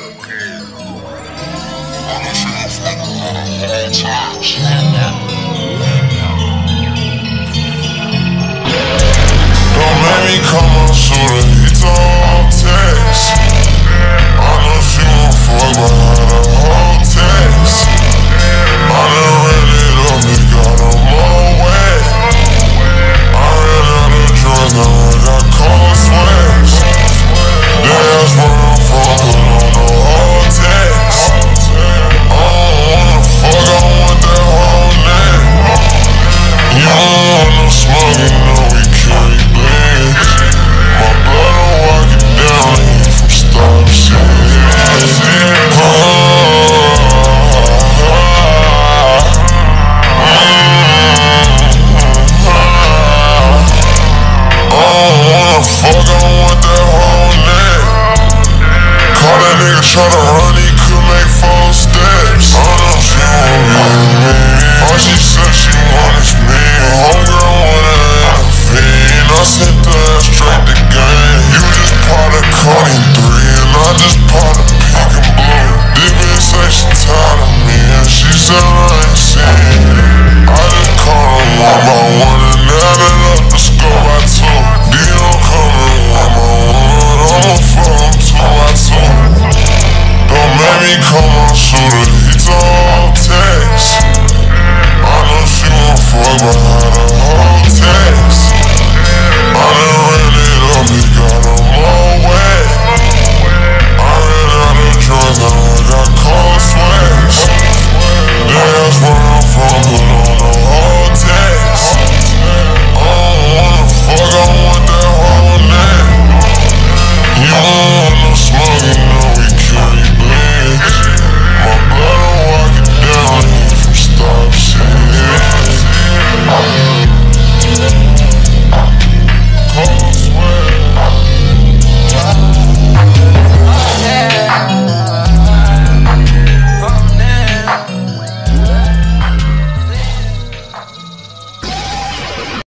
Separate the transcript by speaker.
Speaker 1: Don't make me come on shooter, he told text. I know she won't fuck, but had a whole text. I done ran it up, it got them all wet. I ran out of drugs, now I got cold sweats. They ask where I'm from, but on the whole text. I don't wanna fuck, I want that whole neck. You don't want no smoke, you know we carry blends. My blood will walk it down, here from start to shit. Fuck, I want that whole neck. Call that nigga tryna run, he could make 4 steps. I know she want me. All she said she want is me. Homegirl wanna intervene. I sent the ass straight to game. You just part of Coney 3 and I just part of pink and blue. This bitch say she tired of me and she said I ain't seen it. I just called them one by one and added up the score.